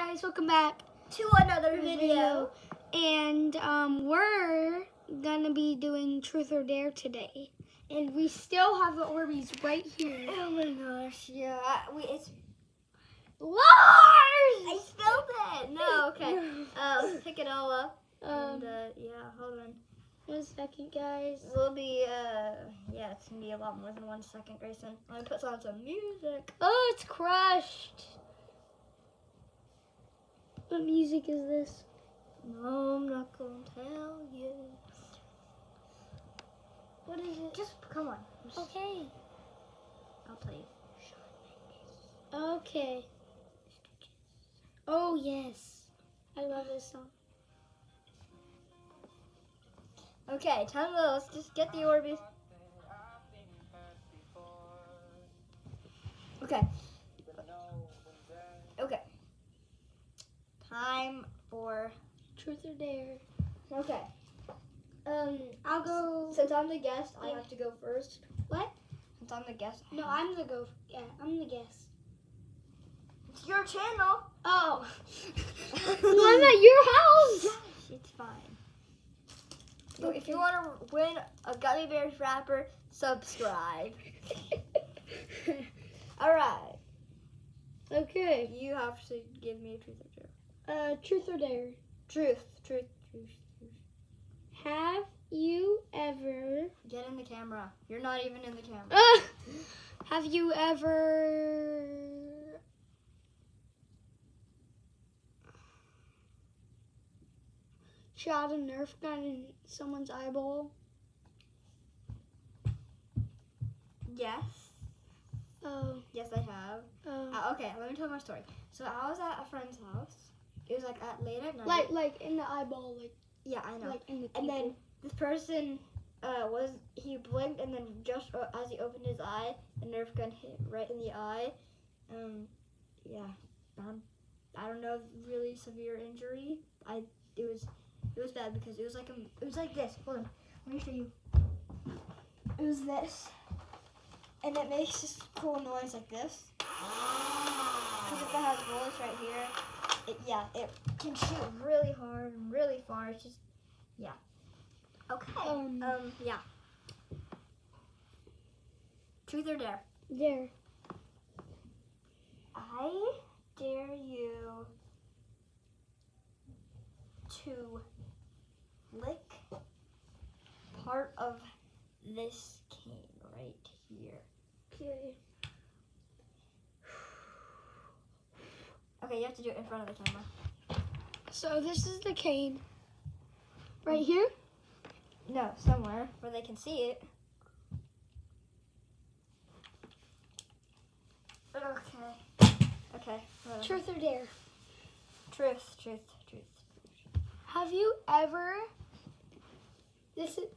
guys, welcome back to another video. And we're gonna be doing Truth or Dare today. And we still have the Orbeez right here. Oh my gosh, yeah. It's Lars! I spilled it! No, okay. Let's pick it all up. Yeah, hold on. 1 second, guys. We'll be, yeah, it's gonna be a lot more than 1 second, Grayson. Let me put on some music. Oh, it's crushed. What music is this? No, I'm not gonna tell you. What is it? Just, come on. Okay. I'll tell you. Okay. Oh, yes. I love this song. Okay, time to go. Let's just get the Orbeez. Okay. Okay. Time for Truth or Dare. Okay. I'll go. Since I'm the guest, I have to go first. What? Since I'm the guest. No, I'm the go. Yeah, I'm the guest. It's your channel. Oh. Well, I'm at your house. Yes, it's fine. So if you want to win a Gummy Bears wrapper, subscribe. All right. Okay. You have to give me a truth or dare. Truth or Dare. Truth. Have you ever... Get in the camera. You're not even in the camera. Have you ever... shot a Nerf gun in someone's eyeball? Yes. Oh. Yes, I have. Okay, let me tell my story. So I was at a friend's house. It was like late at night. Like in the eyeball, like. Yeah, I know. Like in the. And then this person he blinked, and then just as he opened his eye, the Nerf gun hit right in the eye. Yeah. I don't know, really severe injury. It was bad because it was like this. Hold on, let me show you. It was this, and it makes this cool noise like this. Because if it has bullets right here, it can shoot really hard and really far. It's just, yeah. Okay. Yeah. Truth or dare? Dare. I dare you to lick part of this cane right here. Okay. Okay, you have to do it in front of the camera. So this is the cane. Right here? No, somewhere where they can see it. Okay. Truth or dare? Truth. Have you ever... This is...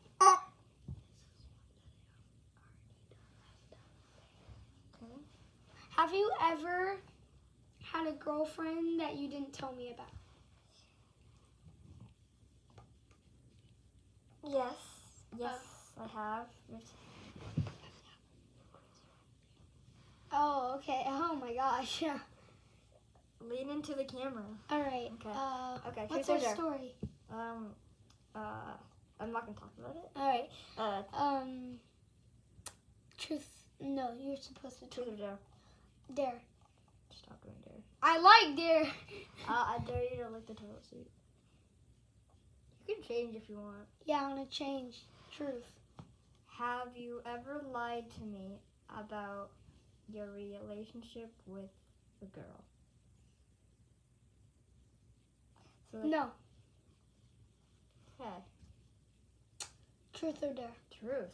Have you ever had a girlfriend that you didn't tell me about? Yes, I have. Oh, okay. Oh my gosh. Yeah. Lean into the camera. All right. Okay. What's our story? I'm not gonna talk about it. All right. Truth. No, you're supposed to. Truth or dare? Dare. Stop doing dare. I like dare. I dare you to lick the toilet seat. You can change if you want. Yeah, I want to change. Truth. Have you ever lied to me about your relationship with a girl? So no. Okay. Truth or dare? Truth.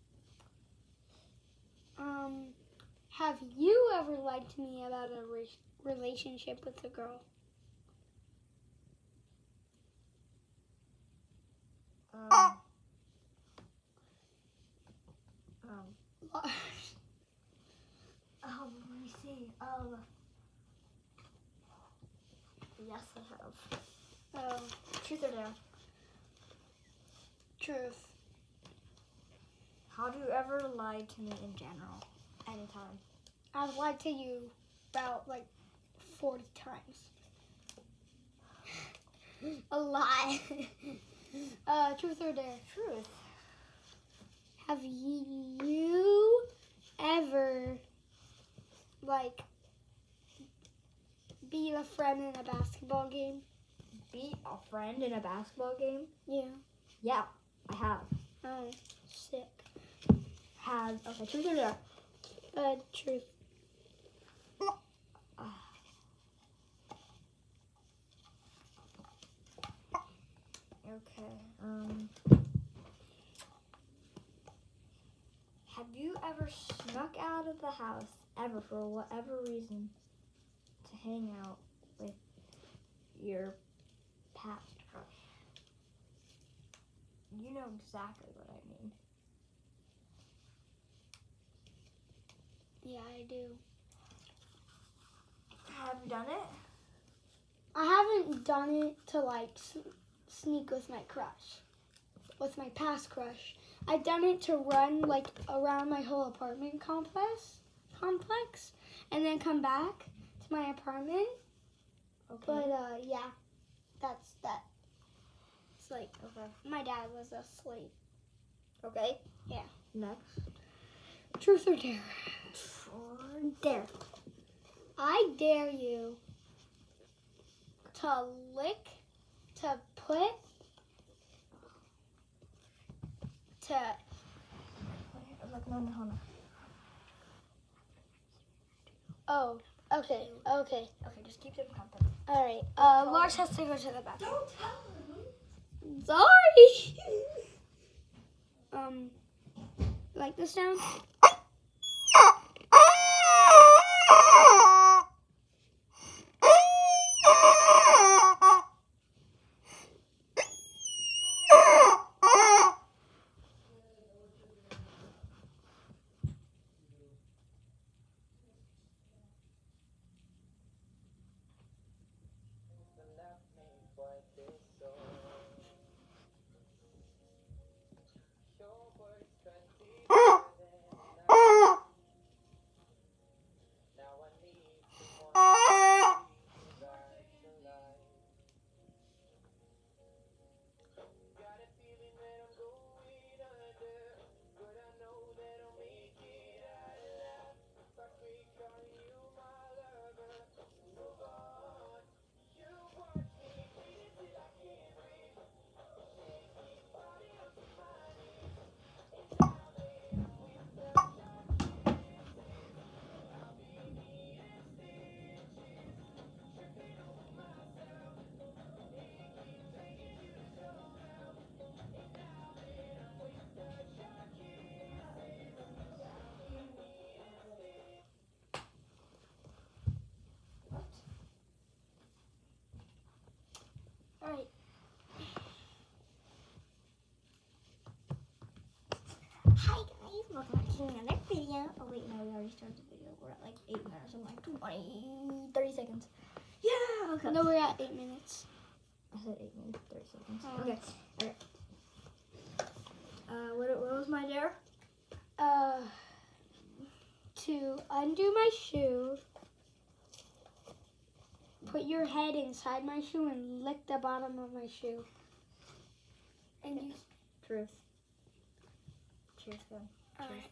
Have you ever lied to me about a relationship with a girl? Let me see. Yes, I have. Truth or dare? Truth. Have you ever lied to me in general? Anytime? I've lied to you about like 40 times. A lot. Truth or dare? Truth. Have you ever, like, beat a friend in a basketball game? Beat a friend in a basketball game? Yeah. Yeah, I have. Oh, sick. Okay, truth or dare? Truth. Okay. Have you ever snuck out of the house ever for whatever reason to hang out with your past crush? You know exactly what I mean. Yeah, I do. Have you done it? I haven't done it to, like, sneak with my crush, with my past crush. I've done it to run, like, around my whole apartment complex, and then come back to my apartment. Okay. But, yeah, that's that. It's like, Okay. my dad was asleep. Okay. Yeah. Next. Truth or dare? Or dare. I dare you to put, No. oh, okay. Okay, just keep them comfortable. All right. Lars has to go to the bathroom. Don't tell him. Sorry. Like this sound? All right. Hi guys, welcome back to another video. Oh wait, no, we already started the video. We're at like 8 minutes and like 30 seconds. Yeah, okay. No, we're at 8 minutes. I said 8 minutes, 30 seconds. Oh. Okay, alright. What was my dare? To undo my shoe, put your head inside my shoe and lick the bottom of my shoe. And you. Truth. Truth then. All Truth.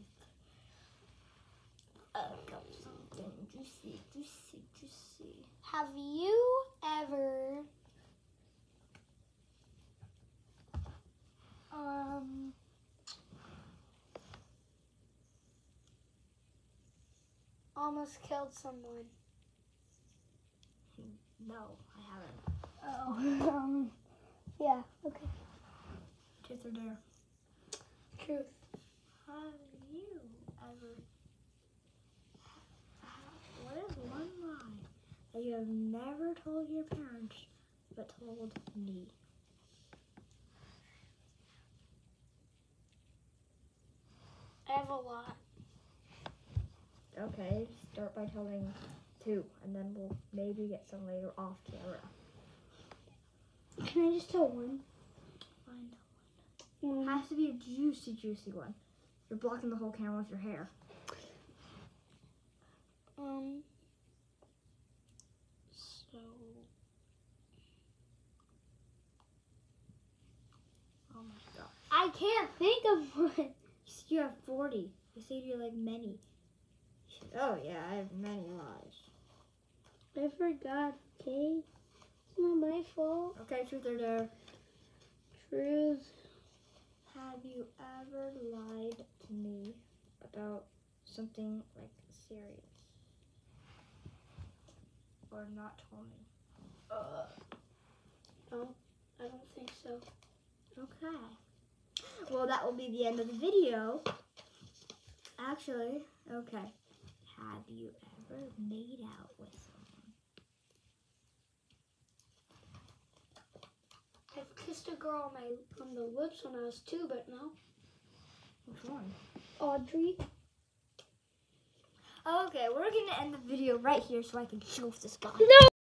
right. Got something juicy. Have you ever almost killed someone? No, I haven't. Oh. Yeah. Okay. Truth or dare? Truth. Have you ever? What is one lie that you have never told your parents but told me? I have a lot. Okay, start by telling 2, and then we'll maybe get some later off camera. Can I just tell one? Find Mm. Has to be a juicy one. You're blocking the whole camera with your hair. So can't think of one. You have 40. You said you like many. Oh yeah, I have many lies. I forgot, okay? It's not my fault. Okay, truth or dare. Truth. Have you ever lied to me about something like serious? Or not told me? No, I don't think so. Okay. Well, that will be the end of the video. Actually, okay. Have you ever made out with someone? I've kissed a girl on the lips when I was 2, but no. Which one? Audrey. Okay, we're gonna end the video right here so I can show this guy. No!